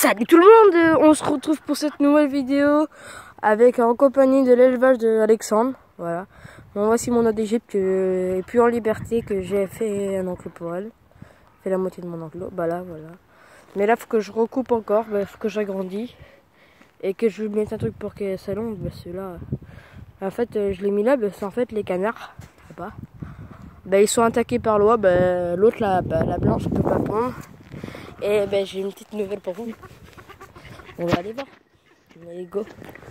Salut tout le monde, on se retrouve pour cette nouvelle vidéo avec en compagnie de l'élevage de Alexandre. Voilà. Bon, voici mon œuf d'Égypte que est plus en liberté, que j'ai fait un enclos pour elle. Fait la moitié de mon enclos. Bah là, voilà. Mais là, faut que je recoupe encore, faut que j'agrandis et que je lui mette un truc pour qu'elle s'allonge. Ceux-là, en fait, je l'ai mis là, c'est en fait les canards. Pas. Ils sont attaqués par l'oie. L'autre, la blanche, peut pas pondre. Et j'ai une petite nouvelle pour vous. On va aller voir. Allez, go.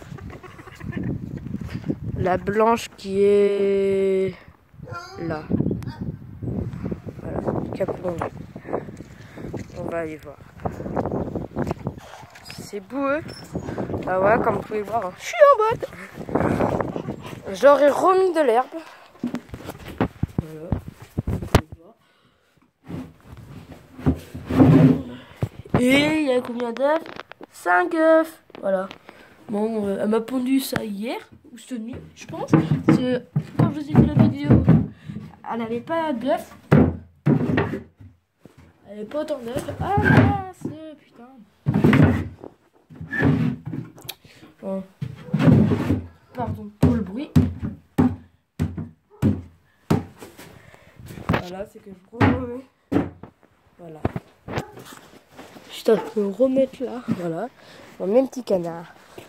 La blanche qui est là. Voilà, capron. On va aller voir. C'est boueux. Ah ouais, comme vous pouvez voir, hein. Je suis en boîte. J'aurais remis de l'herbe. Voilà. Et il y a combien d'œufs? 5 œufs. Voilà. Bon, elle m'a pondu ça hier, ou cette nuit, je pense. Parce que quand je vous ai fait la vidéo, elle n'avait pas d'œufs. Elle n'avait pas autant d'œufs. Ah mince, putain. Bon. Pardon pour le bruit. Voilà, c'est que je remets. Voilà. Je dois me remettre là, voilà, mon même petit canard.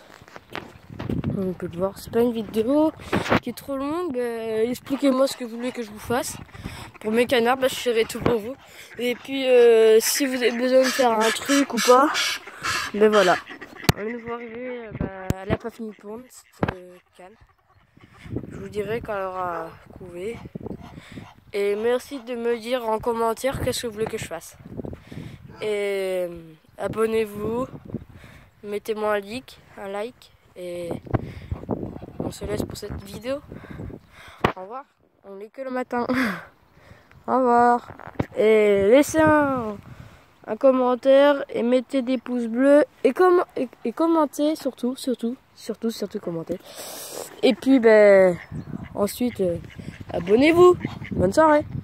On peut le voir, c'est pas une vidéo qui est trop longue. Expliquez-moi ce que vous voulez que je vous fasse. Pour mes canards, je ferai tout pour vous. Et puis, si vous avez besoin de faire un truc ou pas, voilà. On vient de voir arriver, elle n'a pas fini de pondre, cette canne. Je vous dirai quand elle aura couvé. Et merci de me dire en commentaire qu'est-ce que vous voulez que je fasse. Et abonnez-vous, mettez-moi un like et on se laisse pour cette vidéo. Au revoir, on n'est que le matin. Au revoir. Et laissez un commentaire et mettez des pouces bleus et commentez surtout commentez. Et puis ensuite abonnez-vous. Bonne soirée.